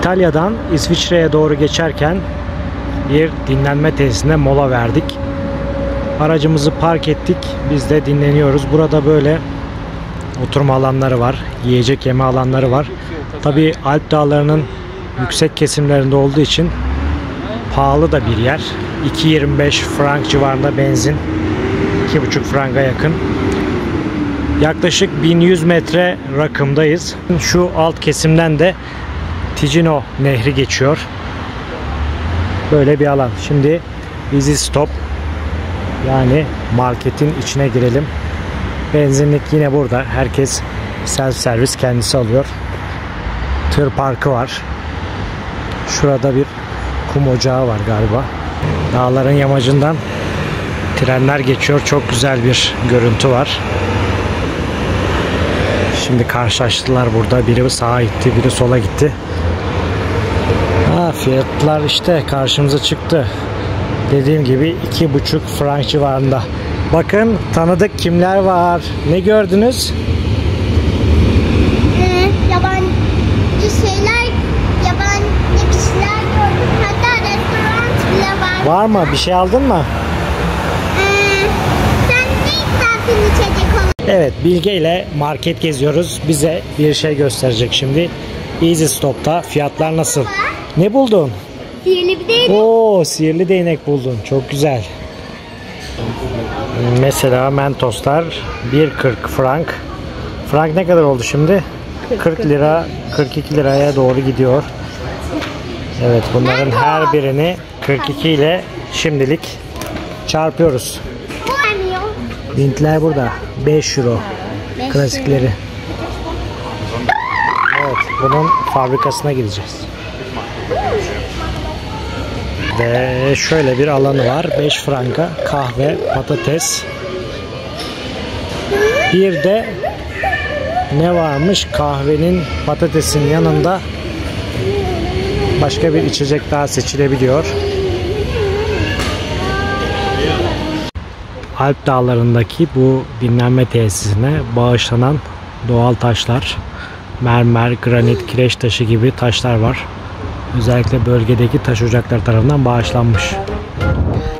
İtalya'dan İsviçre'ye doğru geçerken bir dinlenme tesisine mola verdik. Aracımızı park ettik. Biz de dinleniyoruz. Burada böyle oturma alanları var. Yiyecek yeme alanları var. Tabii Alp Dağları'nın yüksek kesimlerinde olduğu için pahalı da bir yer. 2,25 frank civarında benzin. 2,5 franka yakın. Yaklaşık 1100 metre rakımdayız. Şu alt kesimden de Ticino Nehri geçiyor. Böyle bir alan. Şimdi Easy Stop, yani marketin içine girelim. Benzinlik yine burada. Herkes self servis kendisi alıyor. Tır parkı var. Şurada bir kum ocağı var galiba. Dağların yamacından trenler geçiyor. Çok güzel bir görüntü var. Şimdi karşılaştılar burada. Biri sağa gitti, biri sola gitti. Fiyatlar işte karşımıza çıktı. Dediğim gibi 2,5 frank civarında. Bakın tanıdık kimler var. Ne gördünüz? Yabancı şeyler, yabancı kişiler gördüm. Hatta restoran bile var. Var mı? Bir şey aldın mı? Sen ne istersin içecek olarak? Evet, Bilge ile market geziyoruz. Bize bir şey gösterecek şimdi. Easy Stop'ta fiyatlar nasıl? Ne buldun? Sihirli bir değnek. Oo, sihirli değnek buldun. Çok güzel. Mesela Mentoslar 1,40 frank. Frank ne kadar oldu şimdi? 40 lira, 42 liraya doğru gidiyor. Evet, bunların her birini 42 ile şimdilik çarpıyoruz. Hintler burada. 5 euro. Klasikleri. Evet, bunun fabrikasına gideceğiz. Ve şöyle bir alanı var. 5 franka kahve, patates. Bir de ne varmış? Kahvenin, patatesin yanında başka bir içecek daha seçilebiliyor. Alp Dağları'ndaki bu dinlenme tesisine bağışlanan doğal taşlar, mermer, granit, kireç taşı gibi taşlar var. Özellikle bölgedeki taş ocakları tarafından bağışlanmış.